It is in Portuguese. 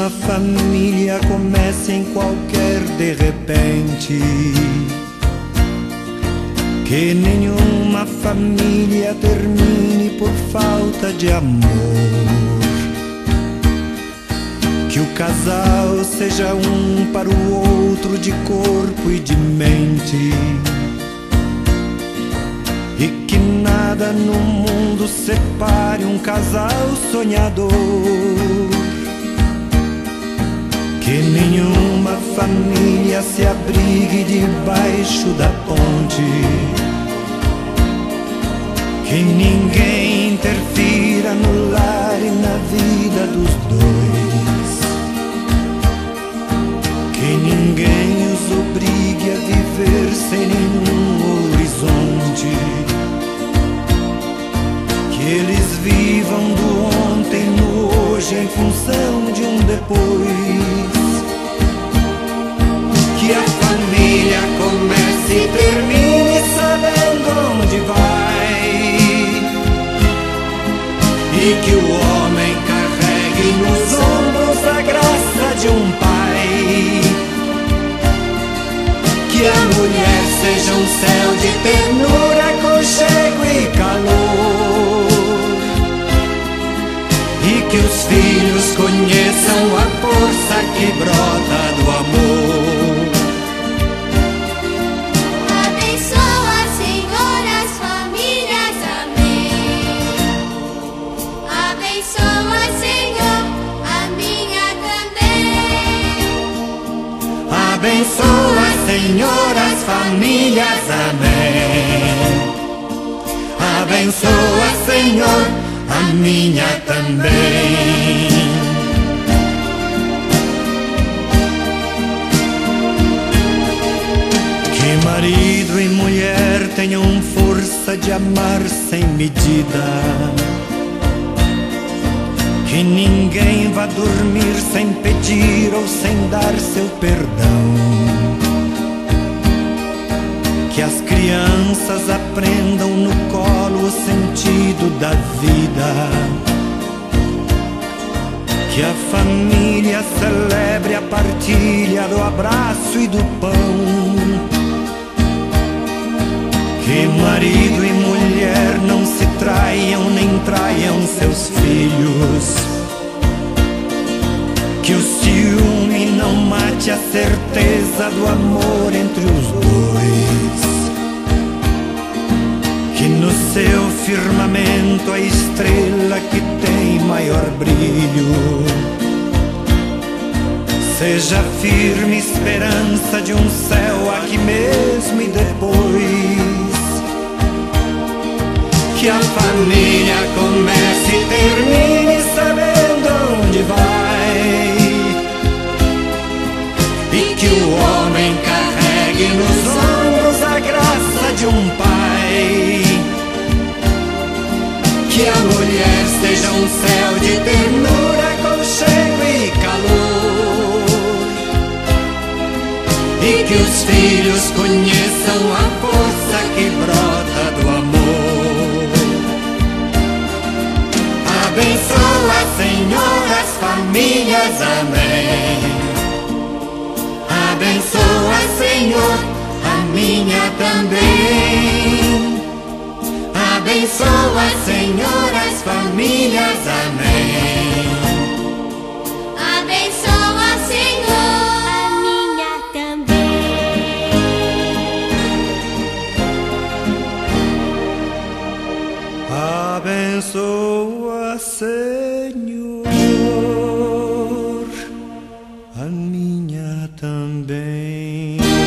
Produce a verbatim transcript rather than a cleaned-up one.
nenhuma família comece em qualquer de repente, que nenhuma família termine por falta de amor, que o casal seja um para o outro de corpo e de mente, e que nada no mundo separe um casal sonhador, que nenhuma família se abrigue debaixo da ponte, que ninguém interfira no lar e na vida dos dois, que ninguém os obrigue a viver sem nenhum horizonte, que eles vivam do ontem no hoje em função de um depois, que a família comece e termine sabendo onde vai, e que o homem carregue nos ombros a graça de um pai, que a mulher seja um céu de ternura, aconchego e calor, e que os filhos conheçam a força que brota do amor. Abençoa, Senhor, as famílias, amém. Abençoa, Senhor, a minha também. Abençoa, Senhor, as famílias, amém. Abençoa, Senhor, a minha também. Que marido e mulher tenham força de amar sem medida, que ninguém vá dormir sem pedir ou sem dar seu perdão, que as crianças aprendam no colo o sentido da vida, que a família celebre a partilha do abraço e do pão, que marido e mulher não se traiam nem traiam seus filhos, que o ciúme não mate a certeza do amor entre os dois, que no seu firmamento a estrela que tem maior brilho seja firme esperança de um céu aqui mesmo e depois, que a família comece e termine sabendo onde vai, e que o homem carregue nos ombros a graça de um pai, que a mulher seja um céu de ternura, aconchego e calor, e que os filhos conheçam a força que brota do amor. Abençoa, Senhor, as famílias, amém. Abençoa, Senhor, a minha também. Abençoa, Senhor, as famílias, amém. Abençoa, Senhor, a minha também. Abençoa, Senhor, a minha também.